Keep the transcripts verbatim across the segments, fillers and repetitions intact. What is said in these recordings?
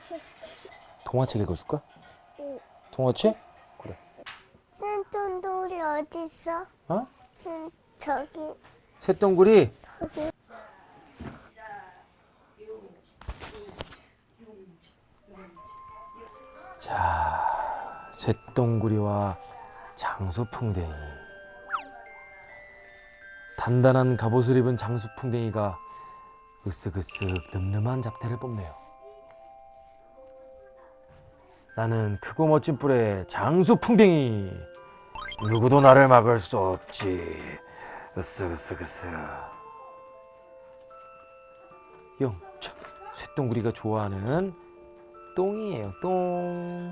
동화책 읽어줄까? 응. 동화책? 그래. 샌돈돌이 어디 있어? 어? 샌 저기. 쇳덩구리? 저기. 자, 쇳덩구리와 장수풍뎅이. 단단한 갑옷을 입은 장수풍뎅이가 으쓱으쓱 늠름한 잡태를 뽐내요. 나는 크고 멋진 뿔의 장수풍뎅이. 누구도 나를 막을 수 없지. 으쓱으쓱으쓱. 영차, 쇳덩구리가 좋아하는 똥이에요. 똥.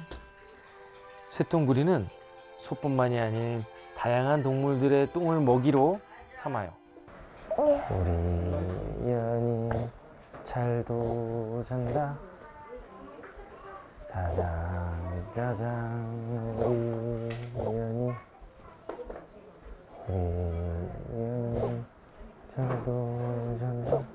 쇳덩구리는 소뿐만이 아닌 다양한 동물들의 똥을 먹이로 삼아요. 우리 연이 잘도 잔다. 가장 가장 우리 연이 우리 연이 잘도 잔다.